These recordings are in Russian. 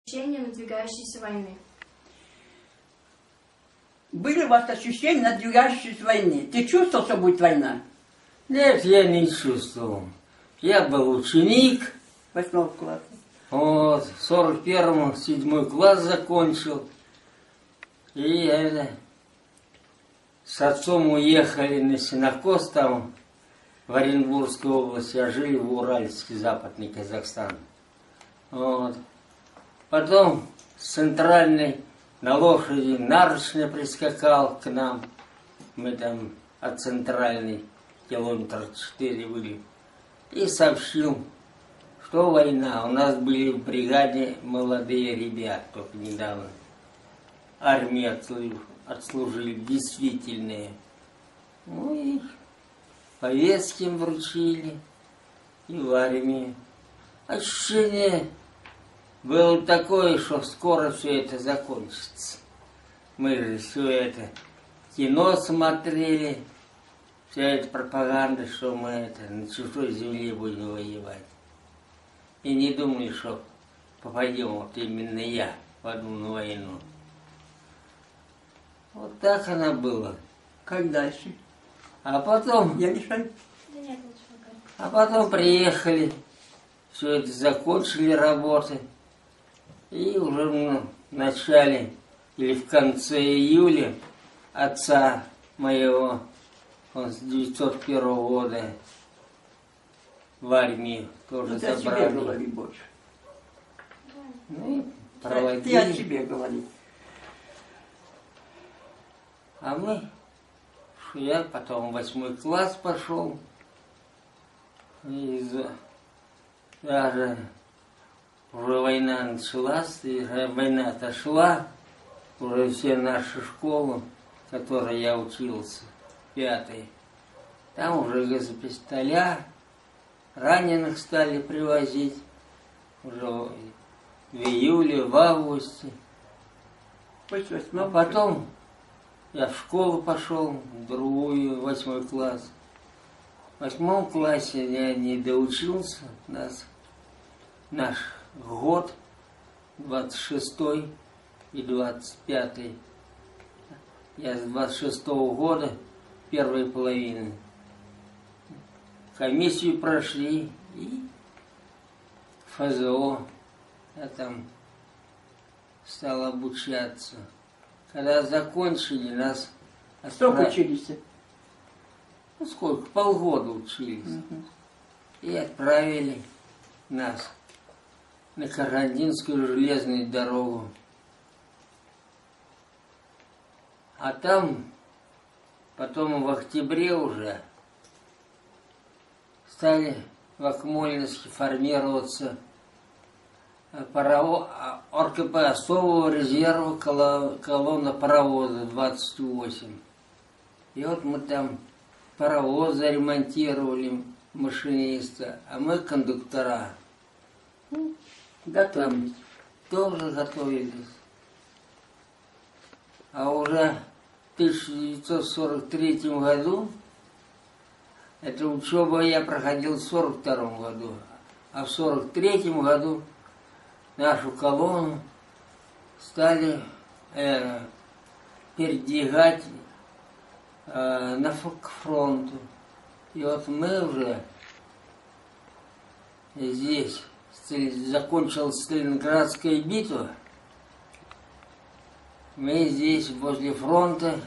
ощущения надвигающейся войны? Были у вас ощущения надвигающейся войны? Ты чувствовал, что будет война? Нет, я не чувствовал. Я был ученик. 8 класса. Вот, в 41-м 7 класс закончил. И с отцом уехали на сенокос там, в Оренбургской области, а жили в Уральске, Западный Казахстан. Вот. Потом с центральной на лошади нарочно прискакал к нам. Мы там от центральной километра 4 были. И сообщил, что война. У нас были в бригаде молодые ребята, только недавно. Армии отслужили, действительные. Ну и повестки им вручили, и в армии. Ощущение было такое, что скоро все это закончится. Мы же все это кино смотрели, вся эта пропаганда, что мы на чужой земле будем воевать. И не думали, что попадем вот именно я в одну войну. Вот так она была. Как дальше? А потом... Я мешаю? Да нет, лучше пока. А потом приехали, все это закончили работы. И уже в начале или в конце июля отца моего, он с 901 года в армии тоже Вот забрали. о тебе говори больше. Ну и проводили. Ты о тебе говори. А я потом в 8 класс пошел. И даже уже война началась, и война отошла. Уже все наши школы, в которой я учился, 5-й, там уже газопистоля, раненых стали привозить. Уже в июле, в августе. А потом я в школу пошел, в другую, 8 класс. В 8 классе я не доучился, наш год, 26-й и 25-й. Я с 26-го года, первой половины, комиссию прошли и ФЗО. Я там стал обучаться. Когда закончили, нас Сколько учились? Ну сколько? Полгода учились. И отправили нас на Карагандинскую железную дорогу. А там, потом в октябре уже, стали в Акмолинске формироваться ОРКП особого резерва колонна паровоза 28. И вот мы там паровозы ремонтировали, машиниста, а мы кондуктора. Готовились. Тоже готовились. А уже в 1943 году, эту учебу я проходил в 1942 году, а в 1943 году нашу колонну стали передвигать к фронту. И вот мы уже здесь, закончилась Сталинградская битва, мы здесь возле фронта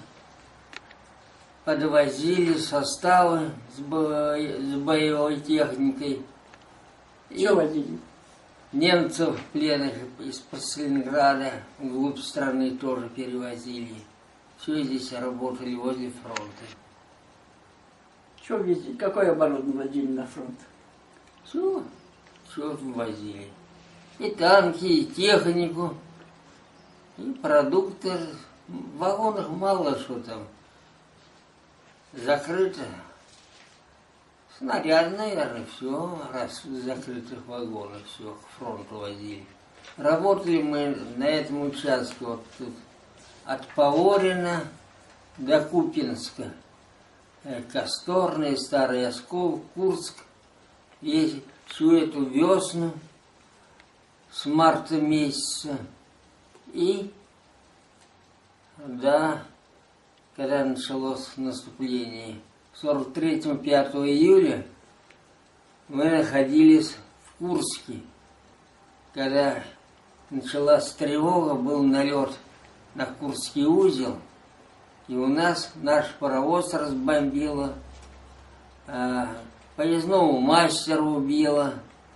подвозили составы с боевой техникой. Что возили? Немцев пленных из-под Сталинграда вглубь страны тоже перевозили. Все здесь работали возле фронта. Что везли? Какое оборудование возили на фронт? Все возили. И танки, и технику, и продукты. В вагонах мало что там. Закрыто. Снаряд, наверное, все, раз в закрытых вагонах все к фронту возили. Работали мы на этом участке вот тут от Поворина до Купинска. Косторный, Старый Оскол, Курск. И всю эту весну с марта месяца. И, да, когда началось наступление, в 43-м, 5 июля мы находились в Курске. Когда началась тревога, был налет на Курский узел, и у нас наш паровоз разбомбило, поездного мастера убило,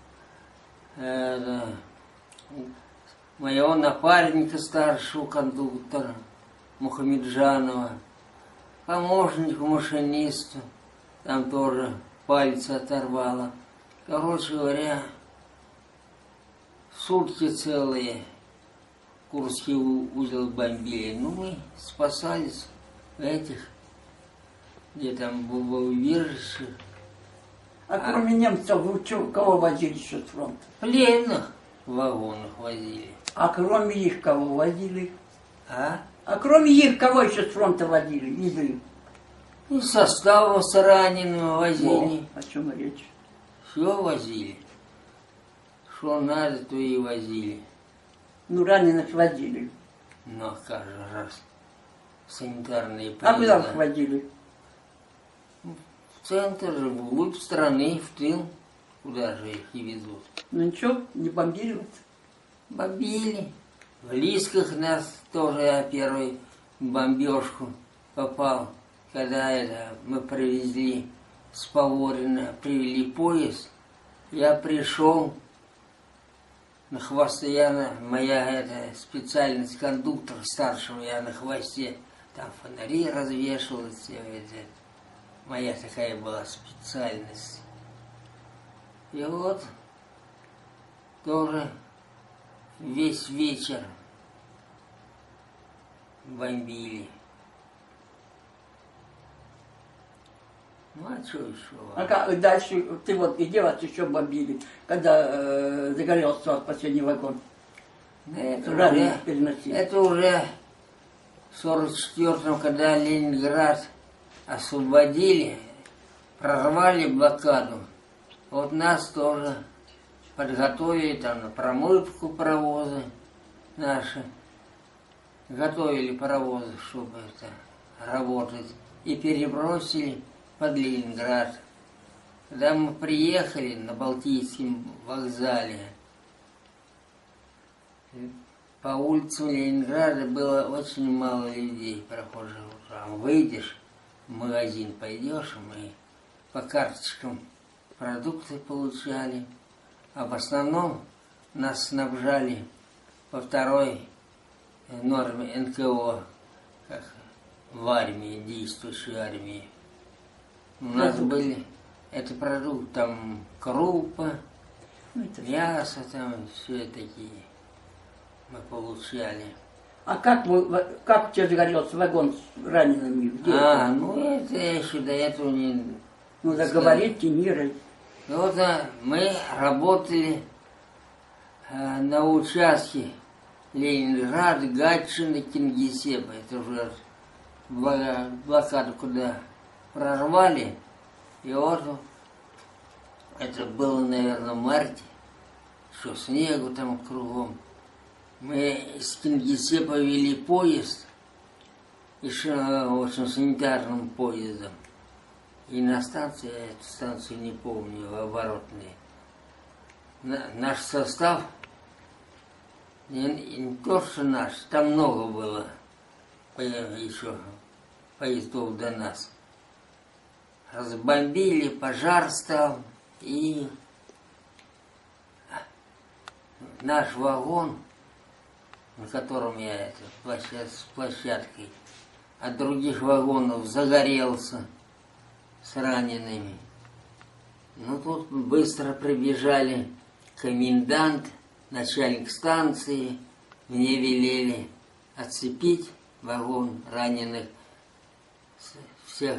моего напарника, старшего кондуктора Мухамеджанова, помощнику машинисту, там тоже пальцы оторвало. Короче говоря, сутки целые Курский узел бомбили. Ну, мы спасались в этих, где там было убежище. А кроме немцев, вы кого возили еще с фронта? Пленных в вагонах возили. А кроме их кого возили? А? А кроме их кого еще с фронта возили? Везли? И составом с ранеными возили. О чем речь? Все возили. Что надо, то и возили. Ну, раненых возили. Но каждый раз санитарные А куда поезда. их возили? В центр же, вглубь страны, в тыл. Куда же их и везут? Ну ничего, не бомбили вас? Бомбили. В Лисках нас тоже я первую бомбежку попал. Когда мы привезли с Поворина, привели поезд, я пришел, на хвосте, моя специальность кондуктор старшего, я на хвосте, там фонари развешивал, все это. Моя такая была специальность. И вот тоже весь вечер бомбили. Ну а что еще? А как дальше, ты вот где вас еще бомбили, когда загорелся у вас последний вагон? Раненых переносили. Это уже в 44-м, когда Ленинград освободили, прорвали блокаду. Вот нас тоже подготовили там на промывку паровоза наши. Готовили паровозы, чтобы это работать. И перебросили под Ленинград. Когда мы приехали на Балтийском вокзале, по улицам Ленинграда было очень мало людей, прохожих. Там выйдешь, в магазин пойдешь, мы по карточкам продукты получали. А в основном нас снабжали по второй норме НКО, как в армии, действующей армии. У нас были, это продукты, там крупа, мясо, там все такие мы получали. А как у тебя загорелся вагон с ранеными? Где это? Ну это я еще до этого не... Ну, заговорите, мира. Ну вот мы работали на участке Ленинград, Гатчина, Кингисеппа. Это уже блокаду, куда прорвали. И вот это было, наверное, в марте, что снегу там кругом. Мы из Кингисеппа вели поезд, еще очень санитарным поездом. И на станции, я эту станцию не помню, в оборотной. Наш состав, не то что наш, там много было еще поездов до нас. Разбомбили, пожар стал, и наш вагон, на котором я с площадкой, от других вагонов загорелся с ранеными. Ну, тут быстро прибежали комендант, начальник станции. Мне велели отцепить вагон раненых. Всех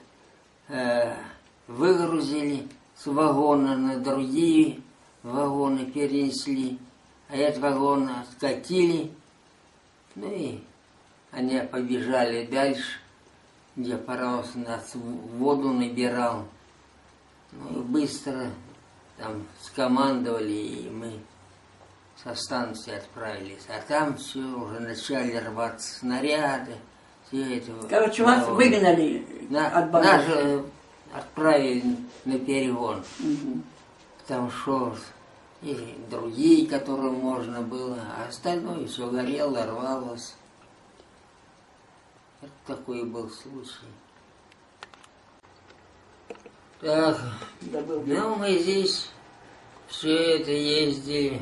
выгрузили с вагона на другие вагоны перенесли. А этот вагон откатили. Ну и они побежали дальше, где паровоз нас воду набирал. Ну и быстро там скомандовали, и мы со станции отправились. А там все, уже начали рваться снаряды. Все это, Короче, вас выгнали от бомбежки. Нас отправили на перегон. Мгм. Там шел и другие, которым можно было, а остальное все горело, рвалось. Это такой был случай. Так, Забыл. ну мы здесь все это ездили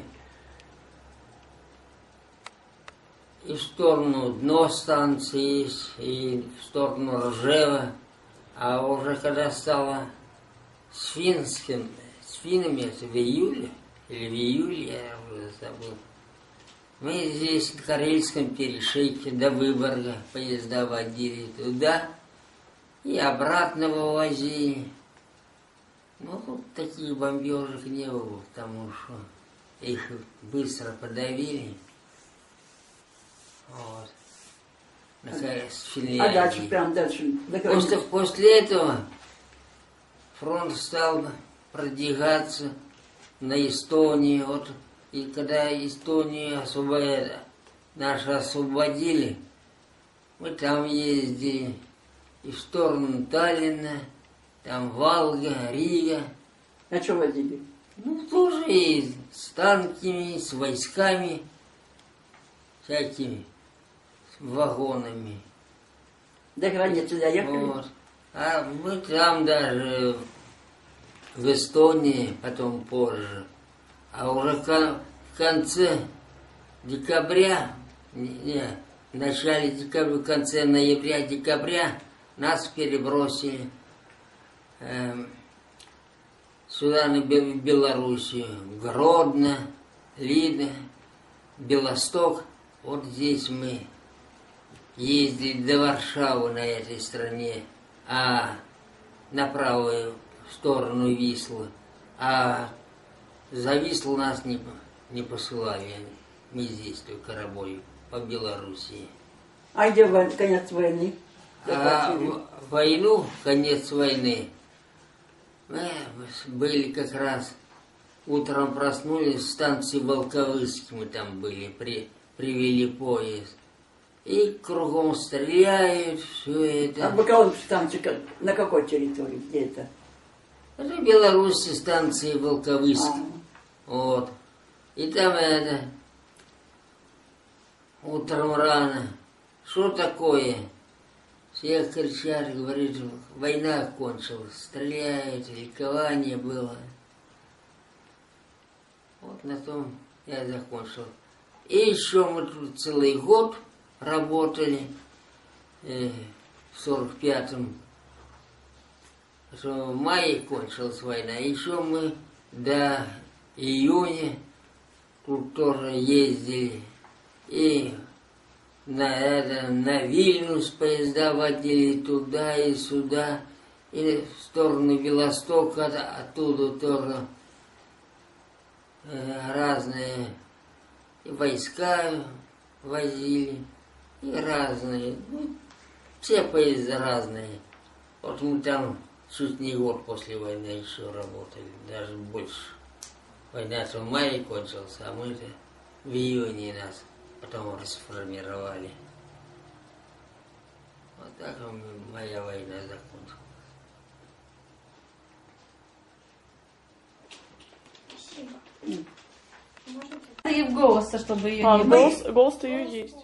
и в сторону дно станции есть, и в сторону Ржева. А уже когда стало с финнами, это в июле, или в июле, я уже забыл. Мы здесь на Карельском перешейке до Выборга поезда водили туда и обратно вывозили. Ну, тут таких бомбежек не было, потому что их быстро подавили. Вот. Наконец, в Финляндии. А дальше, прям дальше. до границы. После этого фронт стал продвигаться на Эстонию. Вот, и когда Эстонию наши освободили, мы там ездили и в сторону Таллина, там Валга, Рига. А что возили? Ну, тоже и с танками, с войсками, всякими, с вагонами. До границы доехали? Вот. А мы там даже в Эстонии, потом позже. А уже в конце декабря, в начале декабря, в конце ноября-декабря нас перебросили сюда, на Белоруссию, Гродно, Лида, Белосток. Вот здесь мы ездили до Варшавы на этой стороне, а на правую сторону Вислы. А за Вислу нас не посылали. Мы здесь только работали по Белоруссии. А где конец войны? А войну, конец войны, мы были как раз, утром проснулись, в станции Волковыск мы там были, привели поезд. И кругом стреляют, все это. А Волковыск станция на какой территории? Где это? Это Беларусь, станции Волковыск. Вот. И там это, утром рано, что такое? Все кричат, говорит, война кончилась, стреляют, ликование было. Вот на том я закончил. И еще мы тут целый год работали, в 45-м, в мае кончилась война. Еще мы до июня тут тоже ездили. И на Вильнюс поезда водили туда и сюда, и в сторону Белостока, оттуда тоже разные и войска возили, и разные. Ну, все поезда разные. Вот мы там чуть не год после войны еще работали, даже больше. Война-то в мае кончилась, а мы-то в июне нас потом расформировали. Вот так моя война закончилась. Спасибо. Можете? И в голоса, чтобы ее А, не было. голос-то ее есть.